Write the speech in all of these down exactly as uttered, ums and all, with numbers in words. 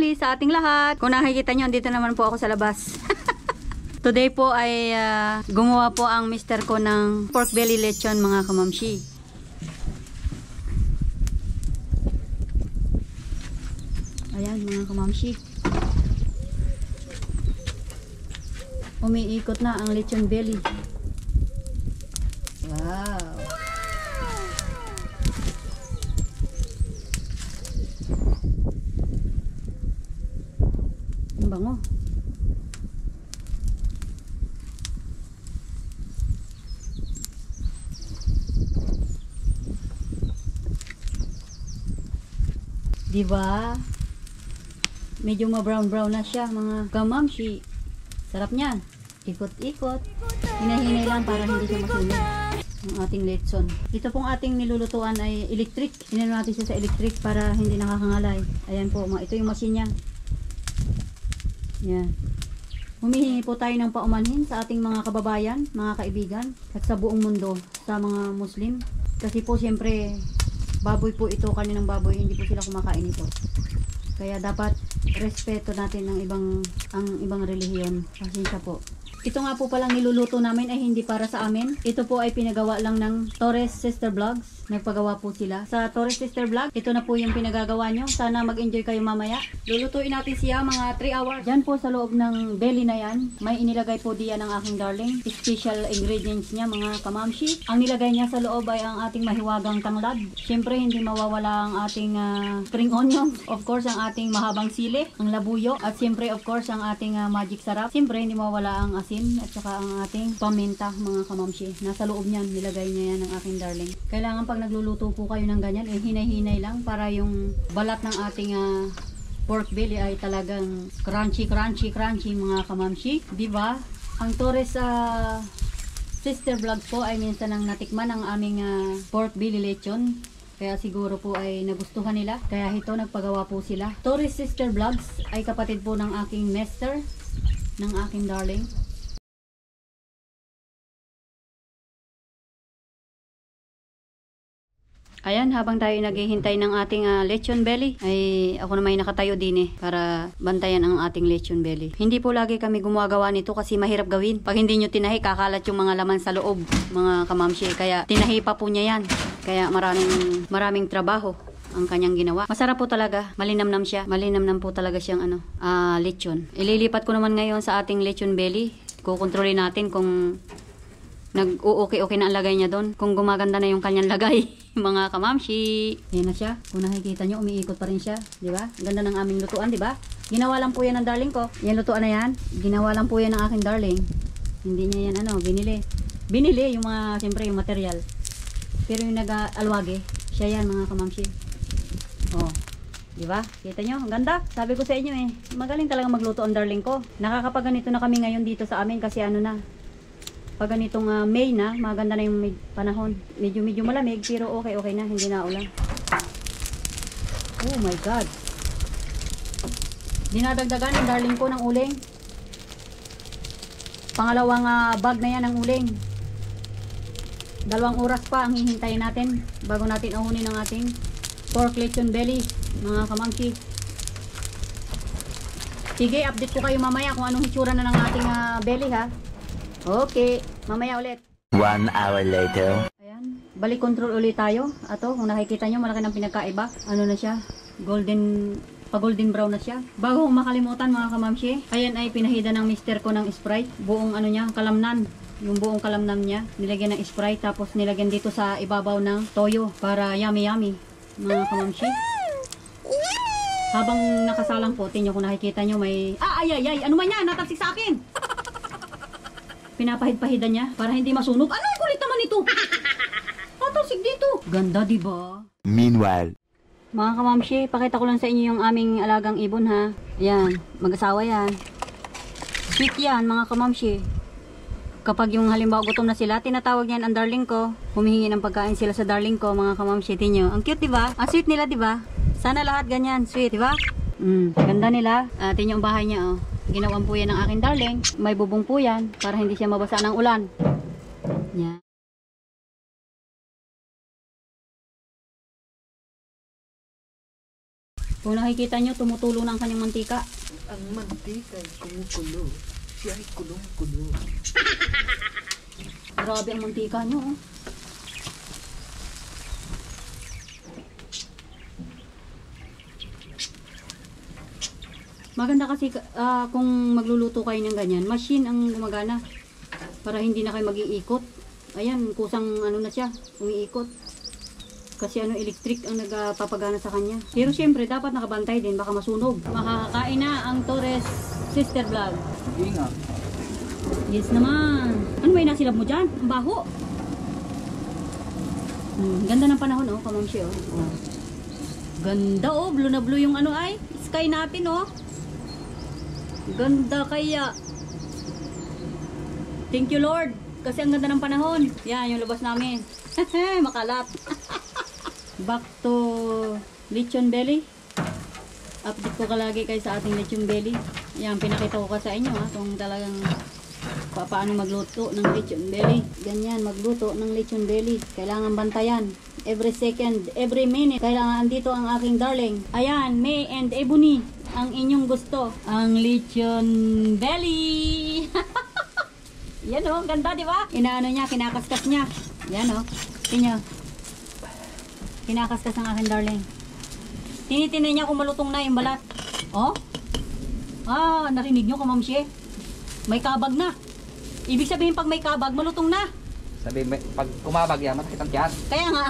muli sa ating lahat. Kung nakikita nyo, dito naman po ako sa labas. Today po ay uh, gumawa po ang mister ko ng pork belly lechon mga kamamshi. Ayan mga kamamshi. Umiikot na ang lechon belly. Wow! Ang bango. Diba? Medyo ma-brown-brown na siya mga kamamshi. Sarap niyan. Ikot-ikot. Hinahinay lang para hindi siya masunog. Ang ating lechon. Ito pong ating nilulutuan ay electric. Sinano natin siya sa electric para hindi nakakangalay. Ayan po. Ito yung machine niya. Yan. Humihingi po tayo ng paumanhin sa ating mga kababayan, mga kaibigan, at sa buong mundo, sa mga Muslim. Kasi po siyempre, baboy po ito, kaninang baboy, hindi po sila kumakain ito. Kaya dapat respeto natin ang ibang ang ibang relihiyon. Pasensya po. Ito nga po palang niluluto namin ay hindi para sa amin. Ito po ay pinagawa lang ng Torres Sister Vlogs. Nagpagawa po sila. Sa Torres Sister Vlog, ito na po yung pinagagawa nyo. Sana mag-enjoy kayo mamaya. Lulutuin natin siya mga three hours. Diyan po sa loob ng belly na yan, may inilagay po diyan ng aking darling. Special ingredients niya mga kamamshi. Ang nilagay niya sa loob ay ang ating mahiwagang tanglad. Siyempre hindi mawawala ang ating uh, spring onions. Of course ang ating mahabang sili, ang labuyo. At siyempre of course ang ating uh, magic sarap. Siyempre hindi mawawala ang asin at saka ang ating paminta mga kamamshi. Nasa loob niyan, nilagay niya yan ng aking darling. Kailangan pag nagluluto po kayo ng ganyan, eh hinay-hinay lang para yung balat ng ating uh, pork belly ay talagang crunchy, crunchy, crunchy mga kamamshi. Diba? Ang Torres uh, Sister Vlogs po ay minsan nang natikman ang aming uh, pork belly lechon. Kaya siguro po ay nagustuhan nila. Kaya ito nagpagawa po sila. Torres Sister Vlogs ay kapatid po ng aking master, ng aking darling. Ayan, habang tayo naghihintay ng ating uh, lechon belly, ay ako naman nakatayo din eh, para bantayan ang ating lechon belly. Hindi po lagi kami gumagawa nito kasi mahirap gawin. Pag hindi nyo tinahi, kakalat yung mga laman sa loob, mga kamamshi. Kaya tinahi pa po niya yan. Kaya maraming, maraming trabaho ang kanyang ginawa. Masarap po talaga. Malinamnam siya. Malinamnam po talaga siyang ano, uh, lechon. Ililipat ko naman ngayon sa ating lechon belly. Kukontrolin natin kung nag-o-okay-okay na ang lagay niya doon. Kung gumaganda na yung kanyang lagay. Mga kamamshi. Yan na siya. Kung nakikita nyo, umiikot pa rin siya. Diba? Ganda ng aming lutuan, diba? Ginawa lang po yan ng darling ko. Yan lutuan na yan. Ginawa lang po yan ng aking darling. Hindi niya yan ano, binili. Binili yung mga, siyempre yung material. Pero yung nag-alwage, siya yan mga kamamshi. Oh. Diba? Kita nyo? Ang ganda. Sabi ko sa inyo eh. Magaling talaga magluto ang darling ko. Nakakapaganito na kami ngayon dito sa amin kasi ano na. Pag ganitong uh, May na, maganda na yung panahon. Medyo medyo malamig pero okay okay na, hindi na ulan. Oh my god. Dinadagdagan ng darling ko ng uling. Pangalawang uh, bag na yan ng uling. Dalawang oras pa ang hihintayin natin bago natin ahunin ang ating pork lechon belly, mga kamamshi. Sige, update ko kayo mamaya kung anong hitsura na ng ating uh, belly ha. Okay, mamaya ulit. One hour later. Ayan, balik control ulit tayo. Ato, kung nakikita nyo, malaki ng pinagkaiba. Ano na siya? Golden, pa-golden brown na siya. Bago kong makalimutan mga kamamshi, ayan ay pinahida ng mister ko ng Sprite. Buong ano niya, kalamnan. Yung buong kalamnan niya, nilagyan ng Sprite. Tapos nilagyan dito sa ibabaw ng toyo para yummy yummy. Mga kamamshi. Habang nakasalang po, tingnan kung nakikita nyo may... Ah, ay, ay, ay! Ano man yan? Natalsik sa akin! Pinapahid-pahidan niya para hindi masunog. Ano ang kulit naman ito? Tatalsik dito. Ganda, diba? Meanwhile. Mga kamamshi, pakita ko lang sa inyo yung aming alagang ibon ha. Ayan, mag-asawa yan. Sweet yan, mga kamamshi. Kapag yung halimbawa gutom na sila, tinatawag niyan ang darling ko. Humihingi ng pagkain sila sa darling ko, mga kamamshi. Tinyo. Ang cute, diba? Ang sweet nila, diba? Sana lahat ganyan. Sweet, diba? Mm, ganda nila. Uh, tinyo ang bahay niya, oh. Ginawan po yan ng aking darling. May bubong po yan para hindi siya mabasa ng ulan. Yan. Kung nakikita nyo, tumutulo na ang kanyang mantika. Ang mantika ay kumukulo. Siya ay kulong-kulo. Grabe ang mantika nyo. Oh. Maganda kasi ah, kung magluluto kayo ng ganyan, machine ang gumagana para hindi na kayo mag-iikot. Ayan, kusang ano na siya, umiikot. Kasi ano, electric ang nagpapagana sa kanya. Pero syempre, dapat nakabantay din, baka masunog. Makakakain na ang Torres Sister Vlog. Hindi nga. Yes naman. Ano ba yung nasilab mo dyan? Ang baho. Hmm, ganda ng panahon, oh, kamamshi, oh. Oh. Ganda, oh. Blue na blue yung ano ay. Sky natin, oh. Ganda kaya. Thank you, Lord. Kasi ang ganda ng panahon. Yan, yung labas namin. Makalat. Back to lechon belly. Update ko kalagi kayo sa ating lechon belly. Yan, pinakita ko ka sa inyo, ha. Kung talagang pa paano magluto ng lechon belly. Ganyan, magluto ng lechon belly. Kailangan bantayan. Every second, every minute. Kailangan andito ang aking darling. Ayan, May and Ebony. Ang inyong gusto. Ang lechon belly. Yan o, ganda di ba? Inaano niya, kinakaskas niya. Yan o, tingnan. Kinakaskas ng aking darling. Tinitinan niya kung malutong na yung balat. Oh? Ah, narinig niyo kamamshi? May kabag na. Ibig sabihin pag may kabag, malutong na. Sabi, may, pag kumabag yan, masakit ang tiyan. Kaya nga.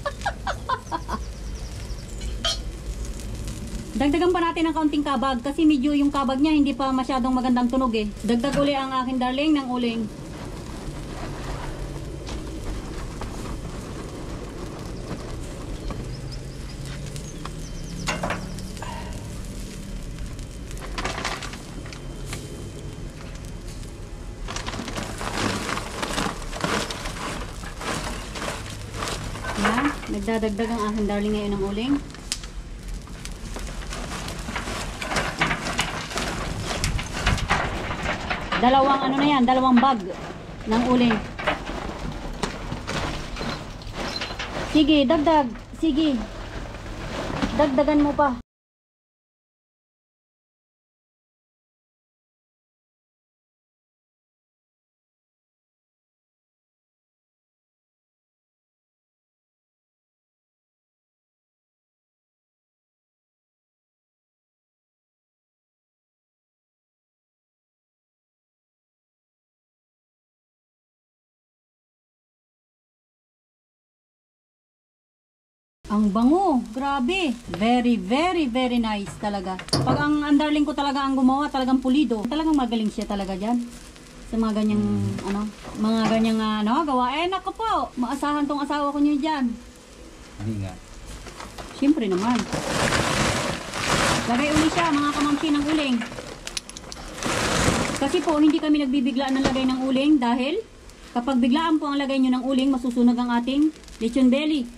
Dagdagan pa natin ng kaunting kabag kasi medyo yung kabag niya hindi pa masyadong magandang tunog eh. Dagdag uli ang aking darling ng uling. Yan, nagdadagdag ang aking darling ngayon ng uling. Dalawang ano na yan, dalawang bag ng uling. Sige, dagdag. Sige. Dagdagan mo pa. Ang bango, grabe. Very, very, very nice talaga. Pag ang andarling ko talaga ang gumawa, talagang pulido. Talagang magaling siya talaga dyan. Sa mga ganyang, ano, mga ganyang, ano, gawa. Eh, naku po, maasahan tong asawa ko niyo dyan. Hindi nga. Siyempre naman. Lagay uli siya, mga kamamsi ng uling. Kasi po, hindi kami nagbibiglaan ng lagay ng uling dahil kapag biglaan po ang lagay nyo ng uling, masusunog ang ating lechon belly.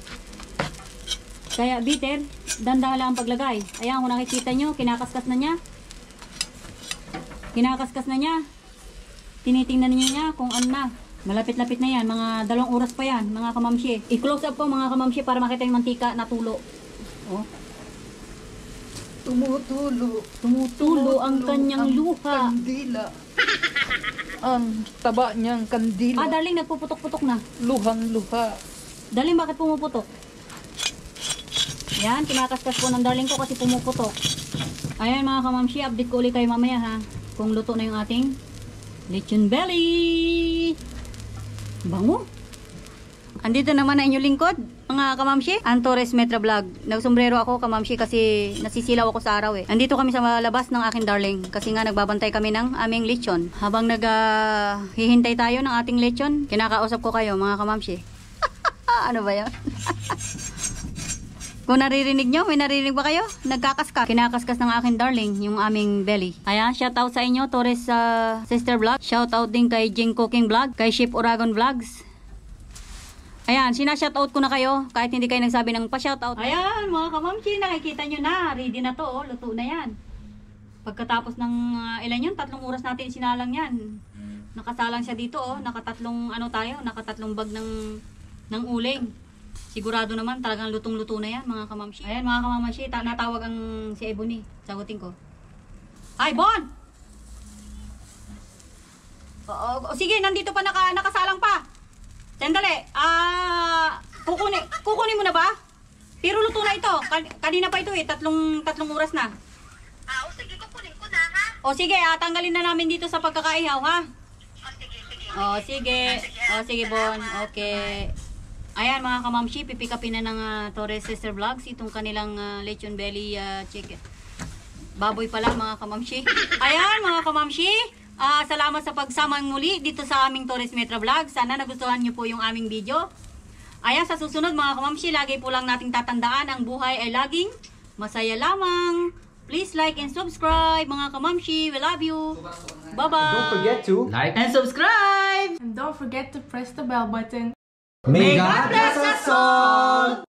Kaya bitter, dandahan lang ang paglagay. Ayan, kung nakikita nyo, kinakaskas na niya. Kinakaskas na niya. Tinitingnan niyo niya kung ano na. Malapit-lapit na yan. Mga dalawang oras pa yan, mga kamamshi. I-close up po mga kamamshi para makita yung mantika na tulo. Oh. Tumutulo. Tumutulo ang kanyang luha. Kandila. Ang taba niyang kandila. Ah, darling, nagpuputok-putok na. Luhang luha. Darling, bakit pumuputok? Yan, kinakaskas po ng darling ko kasi pumuputok. Ayan mga kamamshi, update ko ulit kayo mamaya ha. Kung luto na yung ating lechon belly. Bango. Andito naman na inyong lingkod, mga kamamshi. Ang Torres Metra Vlog. Nagsombrero ako kamamshi kasi nasisilaw ako sa araw eh. Andito kami sa labas ng aking darling. Kasi nga nagbabantay kami ng aming lechon. Habang naghihintay uh, tayo ng ating lechon, kinakausap ko kayo mga kamamshi. Ano ba yan? Kung naririnig nyo, may naririnig ba kayo? Nagkakaskas. Kinakaskas ng aking darling, yung aming belly. Ayan, shout out sa inyo, Torres uh, Sister Vlog. Shout out din kay Jing Cooking Vlog, kay Ship Oragon Vlogs. Ayan, sinashout out ko na kayo, kahit hindi kayo nagsabi ng pa-shout out. Ayan, mga kamamchi, nakikita nyo na. Ready na to, oh. Luto na yan. Pagkatapos ng uh, ilan yun, tatlong oras natin sinalang yan. Nakasalang siya dito, oh. Nakatatlong, ano tayo, nakatatlong bag ng, ng uling. Sigurado naman talagang lutong-luto na yan mga kamamshi. Ayan mga kamamshi, ta natawag ang si Ebony. Sagutin ko. Hi, Bon! O, o, o, sige, nandito pa naka, nakasalang pa. Sandali. Ah, kukunin, kukunin mo na ba? Pero luto na ito. Kan kanina pa ito eh. Tatlong, tatlong oras na. Ah, o sige, kukunin ko na, ha? O sige, ah, tanggalin na namin dito sa pagkakaihaw, ha? O sige, sige. O sige. O sige, Bon. Okay. Ayan mga kamamshi, pipikapin na ng uh, Torres Sister Vlogs itong kanilang uh, lechon belly uh, chicken. Baboy pala mga kamamshi. Ayan mga kamamshi, uh, salamat sa pagsamang muli dito sa aming Torres Metra Vlog. Sana nagustuhan nyo po yung aming video. Ayan, sa susunod mga kamamshi, lagi po lang nating tatandaan ang buhay ay laging masaya lamang. Please like and subscribe mga kamamshi. We love you. Bye-bye. Don't forget to Like and subscribe. And don't forget to press the bell button. May God bless us all!